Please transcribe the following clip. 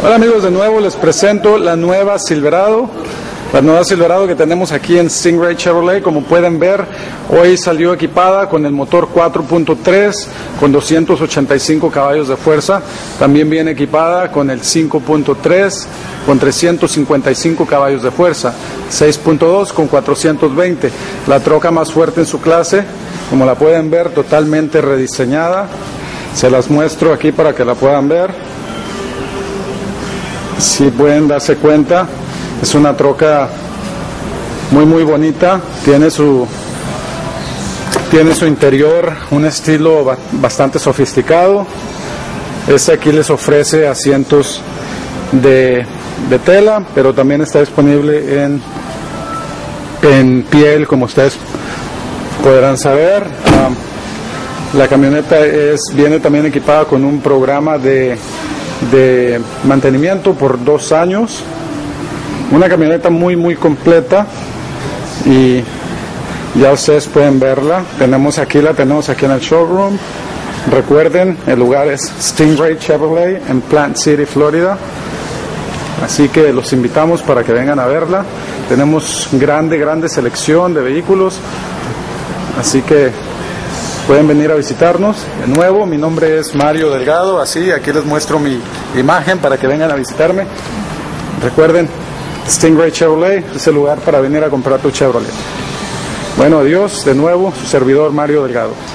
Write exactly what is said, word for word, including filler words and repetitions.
Hola amigos, de nuevo les presento la nueva Silverado, la nueva Silverado que tenemos aquí en Stingray Chevrolet. Como pueden ver, hoy salió equipada con el motor cuatro punto tres con doscientos ochenta y cinco caballos de fuerza. También viene equipada con el cinco punto tres con trescientos cincuenta y cinco caballos de fuerza, seis punto dos con cuatrocientos veinte. La troca más fuerte en su clase, como la pueden ver, totalmente rediseñada. Se las muestro aquí para que la puedan ver. Si pueden darse cuenta, es una troca muy muy bonita. Tiene su tiene su interior un estilo bastante sofisticado. Este aquí les ofrece asientos de, de tela, pero también está disponible en en piel, como ustedes podrán saber. Um, la camioneta es viene también equipada con un programa de de mantenimiento por dos años. Una camioneta muy muy completa, y ya ustedes pueden verla. Tenemos aquí la tenemos aquí en el showroom. Recuerden, el lugar es Stingray Chevrolet en Plant City, Florida. Así que los invitamos para que vengan a verla. Tenemos grande grande selección de vehículos, así que pueden venir a visitarnos. De nuevo, mi nombre es Mario Delgado, así, aquí les muestro mi imagen para que vengan a visitarme. Recuerden, Stingray Chevrolet es el lugar para venir a comprar tu Chevrolet. Bueno, adiós, de nuevo, su servidor Mario Delgado.